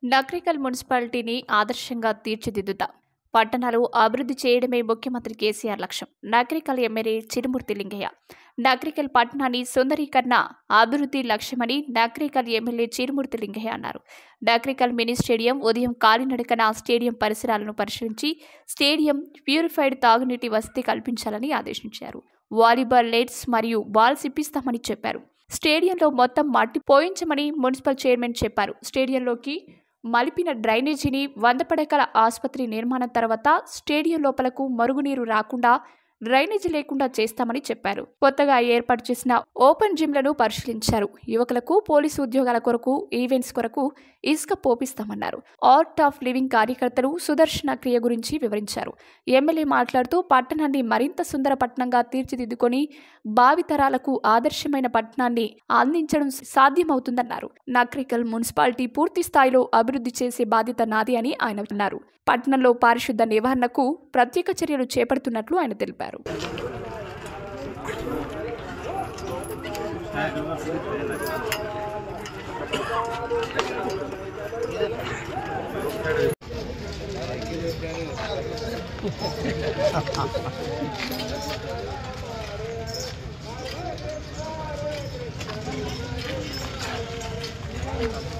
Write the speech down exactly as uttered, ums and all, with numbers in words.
నకరికల్ మున్సిపాలిటీని ఆదర్శంగా తీర్చిదిద్దుతాం. పట్టణాలు అభివృద్ధి చేయడమే ముఖ్యమంత్రి కేసీఆర్ లక్ష్యం. నకరికల్ ఎమ్మెల్యే చిరుమూర్తి లింగయ్య. నకరికల్ పట్టణాన్ని సుందరీకరణ అభివృద్ధి లక్ష్యమని నకరికల్ ఎమ్మెల్యే చిరుమూర్తి లింగయ్య అన్నారు. నకరికల్ మినీ స్టేడియం ఉదయం కాలినడకన స్టేడియం పరిసరాలను పరిశీలించి స్టేడియం ప్యూరిఫైడ్ తాగునీటి వసతి కల్పించాలని ఆదేశించారు. వాలీబాల్ నెట్స్ మరియు బాల్స్ ఇప్పిస్తామని చెప్పారు. స్టేడియంలో మొత్తం మట్టి పోయించమని మున్సిపల్ చైర్మన్ చెప్పారు. స్టేడియంలోకి మలిపిన డ్రైనేజీని వంద పడకల ఆసుపత్రి నిర్మాణం తర్వాత స్టేడియం లోపలకు మరుగునీరు రాకుండా డ్రైనేజీ లేకుండా చేస్తామని చెప్పారు. కొత్తగా ఏర్పాటు చేసిన ఓపెన్ జిమ్లను పరిశీలించారు. యువకులకు పోలీసు ఉద్యోగాల కొరకు, ఈవెంట్స్ కొరకు ఇసుక పోపిస్తామన్నారు. ఆర్ట్ ఆఫ్ లివింగ్ కార్యకర్తలు సుదర్శన క్రియ గురించి వివరించారు. ఎమ్మెల్యే మాట్లాడుతూ పట్టణాన్ని మరింత సుందర పట్టణంగా తీర్చిదిద్దుకొని భావితరాలకు ఆదర్శమైన పట్టణాన్ని అందించడం సాధ్యమవుతుందన్నారు. నకరికల్ మున్సిపాలిటీ పూర్తి స్థాయిలో అభివృద్ధి చేసే బాధ్యత నాది అని ఆయన అన్నారు. పట్టణంలో పారిశుద్ధ నివారణకు ప్రత్యేక చర్యలు చేపడుతున్నట్లు ఆయన తెలిపారు. Thank you.